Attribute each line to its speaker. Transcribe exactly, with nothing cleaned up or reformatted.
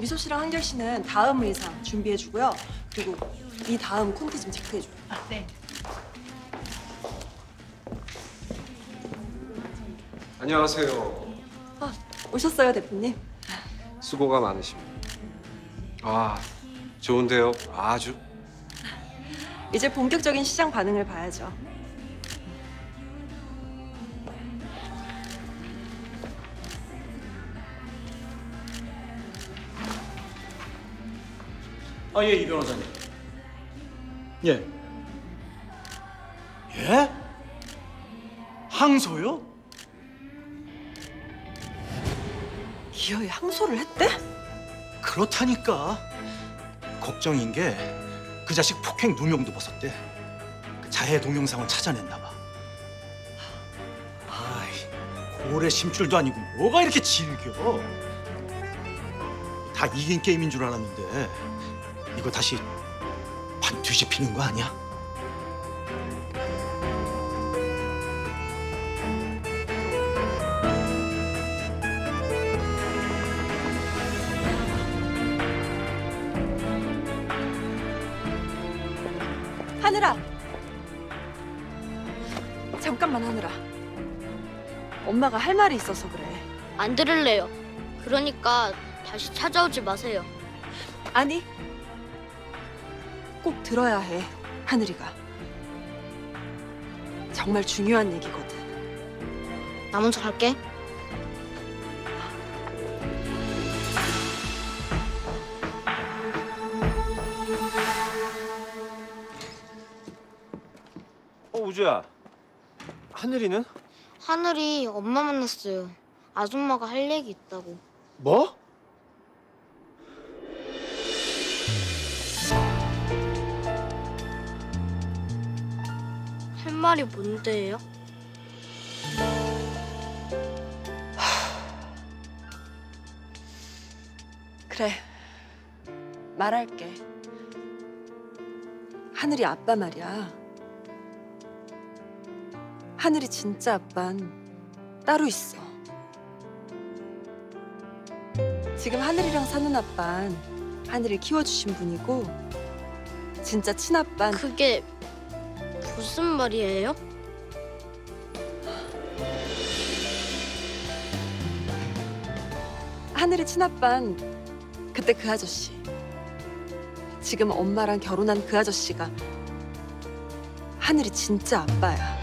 Speaker 1: 미소 씨랑 한결 씨는 다음 의상 준비해주고요. 그리고 이 다음 콘티 좀 체크해줘요.
Speaker 2: 아, 네.
Speaker 3: 안녕하세요.
Speaker 1: 아, 오셨어요, 대표님?
Speaker 3: 수고가 많으십니다. 아, 좋은데요. 아주.
Speaker 1: 이제 본격적인 시장 반응을 봐야죠.
Speaker 4: 아, 예, 이 변호사님. 예. 예? 항소요?
Speaker 1: 기어이 항소를 했대?
Speaker 4: 그렇다니까. 걱정인 게 그 자식 폭행 누명도 벗었대. 그 자해 동영상을 찾아냈나 봐. 아이, 고래 심줄도 아니고 뭐가 이렇게 질겨. 다 이긴 게임인 줄 알았는데 이거 다시 판 뒤집히는 거 아니야?
Speaker 1: 하늘아! 잠깐만, 하늘아. 엄마가 할 말이 있어서 그래.
Speaker 5: 안 들을래요. 그러니까 다시 찾아오지 마세요.
Speaker 1: 아니, 꼭 들어야 해, 하늘이가. 정말 중요한 얘기거든.
Speaker 5: 나 먼저 갈게.
Speaker 3: 어, 우주야. 하늘이는?
Speaker 5: 하늘이 엄마 만났어요. 아줌마가 할 얘기 있다고.
Speaker 3: 뭐?
Speaker 5: 할 말이 뭔데요?
Speaker 1: 그래, 말할게. 하늘이 아빠 말이야. 하늘이 진짜 아빤 따로 있어. 지금 하늘이랑 사는 아빤 하늘을 키워주신 분이고, 진짜 친아빤.
Speaker 5: 그게 무슨 말이에요?
Speaker 1: 하늘이 친아빤 그때 그 아저씨. 지금 엄마랑 결혼한 그 아저씨가 하늘이 진짜 아빠야.